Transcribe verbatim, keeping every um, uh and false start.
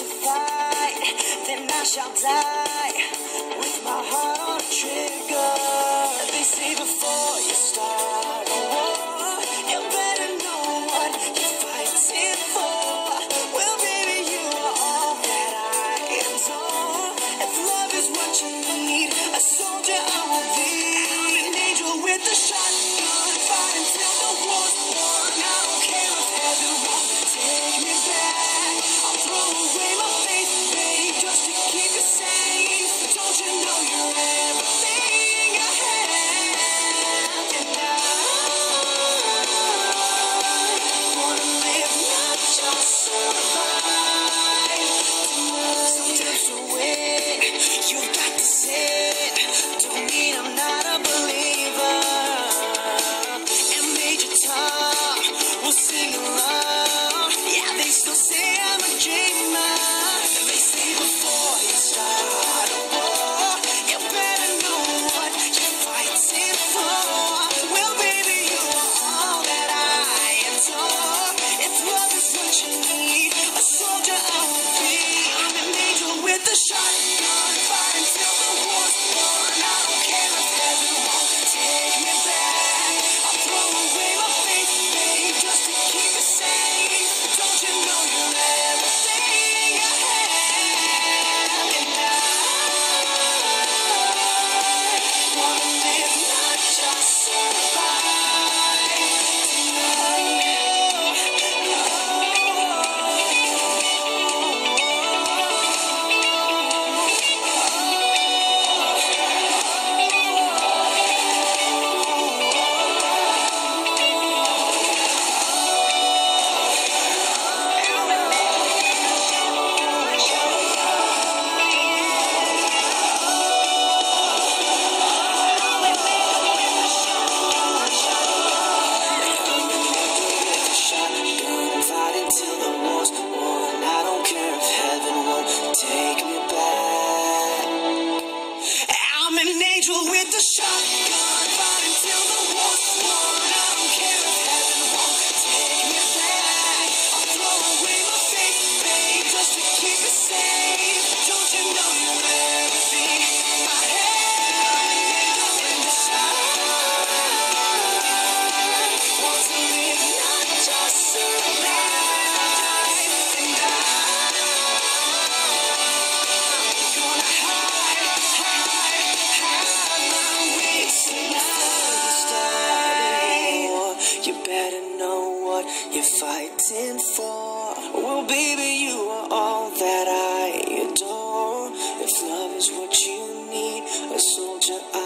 to fight, then I shall die with my heart on a trigger. They say before you start a war, you better know what you're fighting for. Well, baby, you are all that I adore. If love is what you need, a soldier I will be. I'm an angel with a shotgun, fight until the war's won. I don't care if heaven won't take me back. I'll throw away my faith, babe, just to keep it safe. Don't you know you're everything I have? And I wanna live, not just survive. Sometimes to win, you've got to sit. Don't mean I'm not a believer. And Major Tom will sing along. Yeah, they still say I'm a dreamer. They say before you start a war, you better know what you're fighting for. Well, baby, you are all that I adore. If love is what you need, a soldier I will be. I'm an angel with a shotgun, fight until the war's won. I don't care if heaven won't take me back. I'll throw away my faith, babe, just to keep it safe. Don't you know you're everything I have? And I wanna live, not just survive. Shotgun, fight until the war's won. I don't care if heaven won't take me back. I'm an angel with a shotgun, fight until the war's won. I don't care if heaven won't take me back. I'll throw away my faith, babe, just to keep it safe. Don't you know you're everything I have? I'm an angel with a shotgun. Want to live, not just survive. And I'm gonna hide, hide, hide my wits before you start a war. You better know what you're fighting for. Well, baby, you are all that I adore. If love is what you need, a soldier I